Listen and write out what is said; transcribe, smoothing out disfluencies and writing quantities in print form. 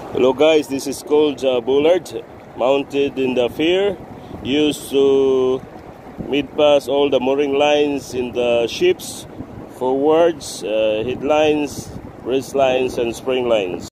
Hello guys, this is called Bollard, mounted in the pier, used to mid-pass all the mooring lines in the ships, forwards, head lines, wrist lines and spring lines.